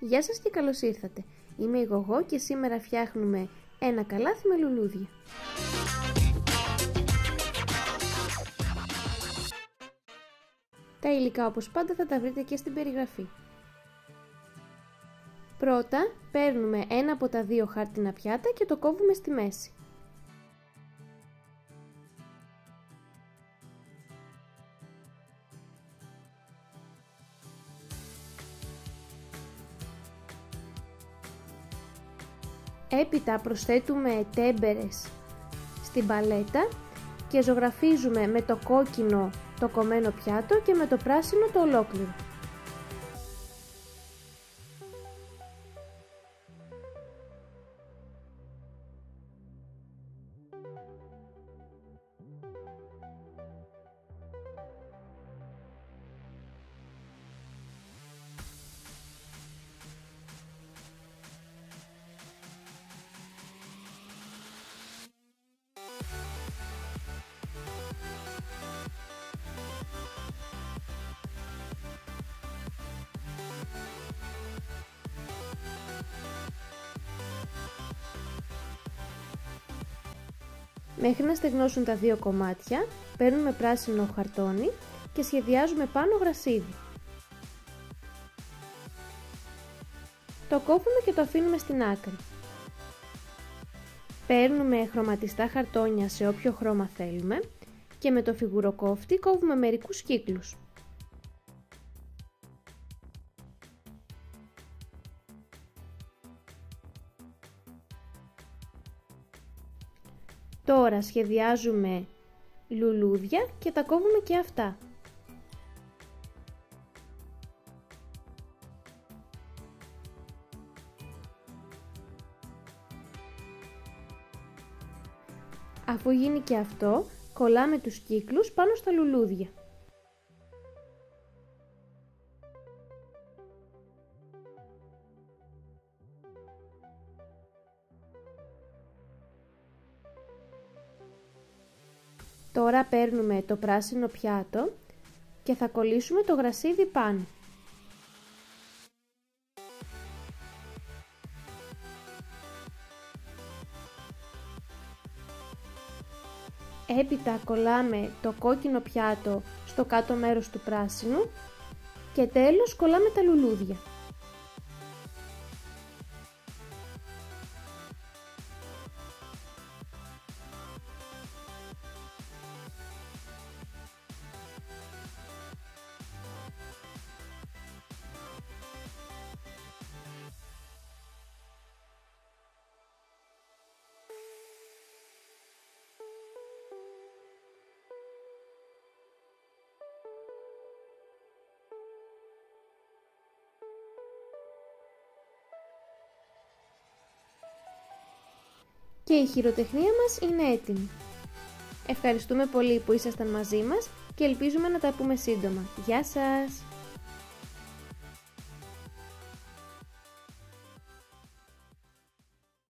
Γεια σας και καλώς ήρθατε. Είμαι η Γογό και σήμερα φτιάχνουμε ένα καλάθι με λουλούδια. Τα υλικά όπως πάντα θα τα βρείτε και στην περιγραφή. Πρώτα παίρνουμε ένα από τα δύο χάρτινα πιάτα και το κόβουμε στη μέση. Έπειτα προσθέτουμε τέμπερες στην παλέτα και ζωγραφίζουμε με το κόκκινο το κομμένο πιάτο και με το πράσινο το ολόκληρο. Μέχρι να στεγνώσουν τα δύο κομμάτια, παίρνουμε πράσινο χαρτόνι και σχεδιάζουμε πάνω γρασίδι. Το κόβουμε και το αφήνουμε στην άκρη. Παίρνουμε χρωματιστά χαρτόνια σε όποιο χρώμα θέλουμε και με το φιγουροκόφτη κόβουμε μερικούς κύκλους. Τώρα σχεδιάζουμε λουλούδια και τα κόβουμε και αυτά. Αφού γίνει και αυτό, κολλάμε τους κύκλους πάνω στα λουλούδια. Τώρα παίρνουμε το πράσινο πιάτο και θα κολλήσουμε το γρασίδι πάνω. Έπειτα κολλάμε το κόκκινο πιάτο στο κάτω μέρος του πράσινου και τέλος κολλάμε τα λουλούδια. Και η χειροτεχνία μας είναι έτοιμη. Ευχαριστούμε πολύ που ήσασταν μαζί μας και ελπίζουμε να τα πούμε σύντομα. Γεια σας!